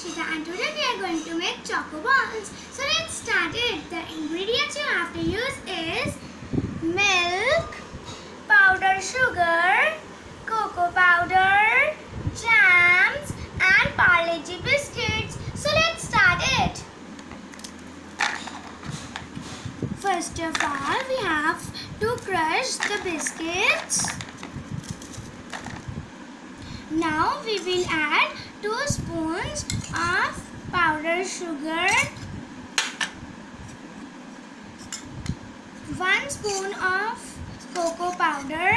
Akshita and today we are going to make choco balls. So let's start it. The ingredients you have to use is milk, powdered sugar, cocoa powder, jams and Parle-G biscuits. So let's start it. First of all, we have to crush the biscuits. Now we will add 2 spoons of powdered sugar, 1 spoon of cocoa powder,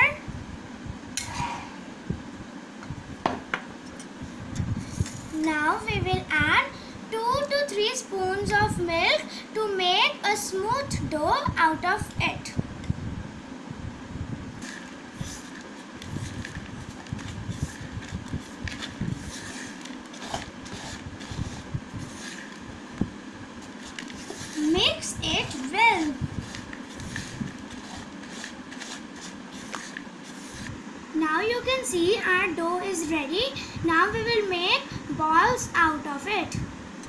now we will add 2 to 3 spoons of milk to make a smooth dough out of it. Mix it well. Now you can see our dough is ready. Now we will make balls out of it.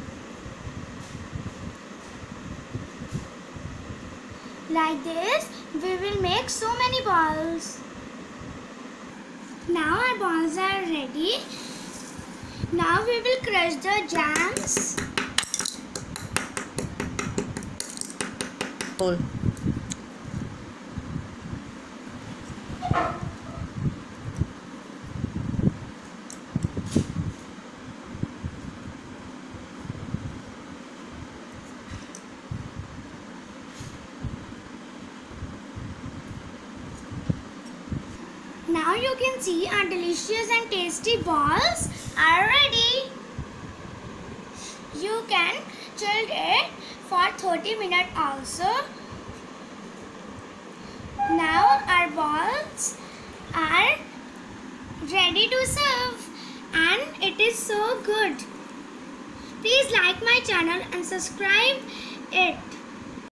Like this, we will make so many balls. Now our balls are ready. Now we will crush the jams. Hold. Now you can see our delicious and tasty balls are ready. You can chill it for 30 minutes also. Now our balls are ready to serve and it is so good. Please like my channel and subscribe it.